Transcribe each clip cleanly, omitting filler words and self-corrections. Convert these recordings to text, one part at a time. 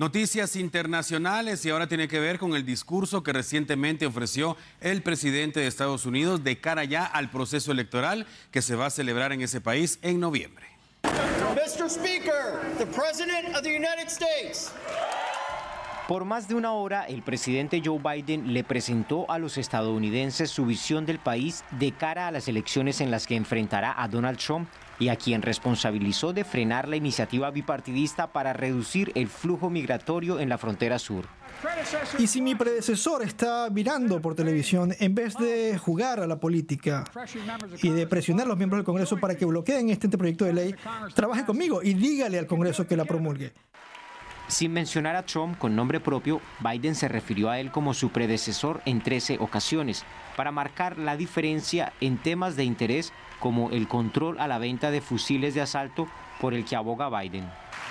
Noticias internacionales y ahora tiene que ver con el discurso que recientemente ofreció el presidente de Estados Unidos de cara ya al proceso electoral que se va a celebrar en ese país en noviembre. Mr. Speaker, the President of the United States. Por más de una hora, el presidente Joe Biden le presentó a los estadounidenses su visión del país de cara a las elecciones en las que enfrentará a Donald Trump y a quien responsabilizó de frenar la iniciativa bipartidista para reducir el flujo migratorio en la frontera sur. Y si mi predecesor está mirando por televisión, en vez de jugar a la política y de presionar a los miembros del Congreso para que bloqueen este anteproyecto de ley, trabaje conmigo y dígale al Congreso que la promulgue. Sin mencionar a Trump con nombre propio, Biden se refirió a él como su predecesor en 13 ocasiones, para marcar la diferencia en temas de interés como el control a la venta de fusiles de asalto por el que aboga Biden.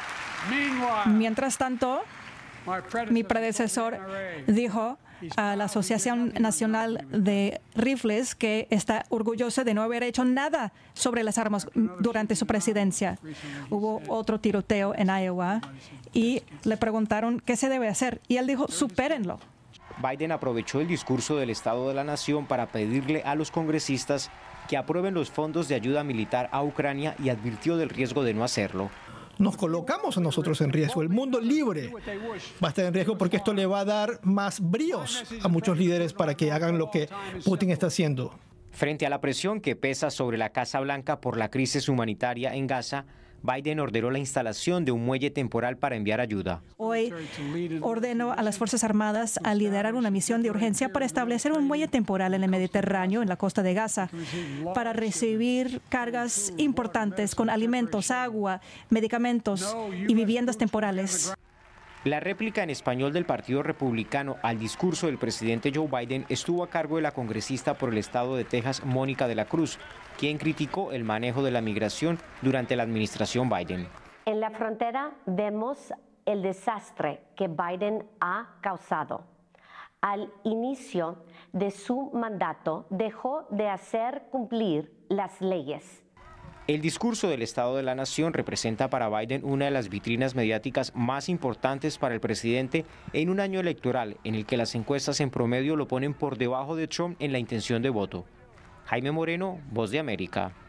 Mientras tanto, mi predecesor dijo a la Asociación Nacional de Rifles que está orgulloso de no haber hecho nada sobre las armas durante su presidencia. Hubo otro tiroteo en Iowa y le preguntaron qué se debe hacer y él dijo, supérenlo. Biden aprovechó el discurso del Estado de la Nación para pedirle a los congresistas que aprueben los fondos de ayuda militar a Ucrania y advirtió del riesgo de no hacerlo. Nos colocamos a nosotros en riesgo. El mundo libre va a estar en riesgo porque esto le va a dar más bríos a muchos líderes para que hagan lo que Putin está haciendo. Frente a la presión que pesa sobre la Casa Blanca por la crisis humanitaria en Gaza, Biden ordenó la instalación de un muelle temporal para enviar ayuda. Hoy ordenó a las Fuerzas Armadas a liderar una misión de urgencia para establecer un muelle temporal en el Mediterráneo, en la costa de Gaza, para recibir cargas importantes con alimentos, agua, medicamentos y viviendas temporales. La réplica en español del Partido Republicano al discurso del presidente Joe Biden estuvo a cargo de la congresista por el estado de Texas, Mónica de la Cruz, quien criticó el manejo de la migración durante la administración Biden. En la frontera vemos el desastre que Biden ha causado. Al inicio de su mandato dejó de hacer cumplir las leyes. El discurso del Estado de la Nación representa para Biden una de las vitrinas mediáticas más importantes para el presidente en un año electoral en el que las encuestas en promedio lo ponen por debajo de Trump en la intención de voto. Jaime Moreno, Voz de América.